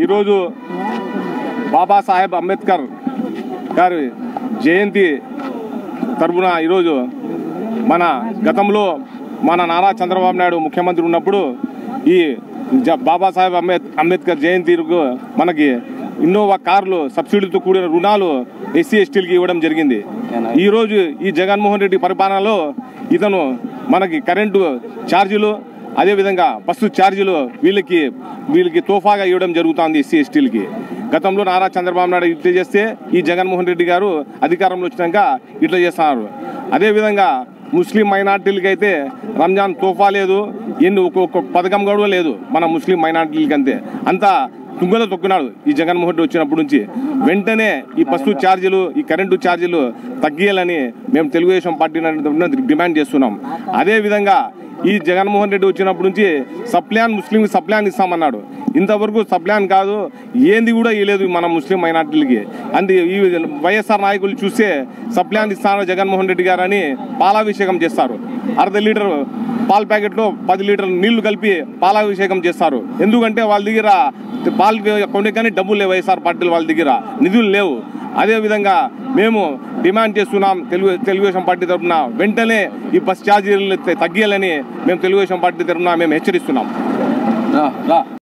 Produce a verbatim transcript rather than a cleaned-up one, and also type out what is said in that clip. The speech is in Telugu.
ఈరోజు బాబాసాహెబ్ అంబేద్కర్ గారి జయంతి తరపున ఈరోజు మన గతంలో మన నారా చంద్రబాబు నాయుడు ముఖ్యమంత్రి ఉన్నప్పుడు ఈ బాబాసాహెబ్ అంబేద్ అంబేద్కర్ జయంతికి మనకి ఇన్నోవా కార్లు సబ్సిడీతో కూడిన రుణాలు ఎస్సీ ఎస్టీలకి ఇవ్వడం జరిగింది. ఈరోజు ఈ జగన్మోహన్ రెడ్డి పరిపాలనలో ఇతను మనకి కరెంటు ఛార్జీలు అదేవిధంగా బస్సు ఛార్జీలు వీళ్ళకి వీళ్ళకి తోఫాగా ఇవ్వడం జరుగుతుంది ఎస్సీ ఎస్టీలకి. గతంలో నారా చంద్రబాబు నాయుడు ఇట్లా చేస్తే ఈ జగన్మోహన్ రెడ్డి గారు అధికారంలో వచ్చినాక ఇట్లా చేస్తున్నారు. అదేవిధంగా ముస్లిం మైనార్టీలకి అయితే రంజాన్ తోఫా లేదు, ఎన్ని ఒక్కొక్క పథకం కూడా లేదు మన ముస్లిం మైనార్టీలకి. అంతే అంతా తుంగలో తొక్కినాడు ఈ జగన్మోహన్ రెడ్డి వచ్చినప్పటి నుంచి. వెంటనే ఈ బస్సు ఛార్జీలు ఈ కరెంటు ఛార్జీలు తగ్గియాలని మేము తెలుగుదేశం పార్టీ డిమాండ్ చేస్తున్నాం. అదేవిధంగా ఈ జగన్మోహన్ రెడ్డి వచ్చినప్పటి నుంచి సప్లాన్ ముస్లింకి సప్లాన్ ఇస్తామన్నాడు. ఇంతవరకు సప్లాన్ కాదు, ఏంది కూడా ఇవ్వలేదు మన ముస్లిం మైనార్టీలకి. అందు ఈ వైఎస్ఆర్ నాయకులు చూస్తే సప్లాన్ ఇస్తాను జగన్మోహన్ రెడ్డి గారు అని పాలాభిషేకం చేస్తారు. అర్ధ లీటర్ పాల ప్యాకెట్లో పది లీటర్ నీళ్లు కలిపి పాలాభిషేకం చేస్తారు. ఎందుకంటే వాళ్ళ దగ్గర పాలు కొనే కానీ డబ్బులు లేవు, వైఎస్ఆర్ పార్టీలు వాళ్ళ దగ్గర నిధులు లేవు. అదేవిధంగా మేము డిమాండ్ చేస్తున్నాం తెలుగు తెలుగుదేశం పార్టీ తరఫున వెంటనే ఈ బస్ ఛార్జీలు తగ్గియాలని మేము తెలుగుదేశం పార్టీ తరఫున మేము హెచ్చరిస్తున్నాం.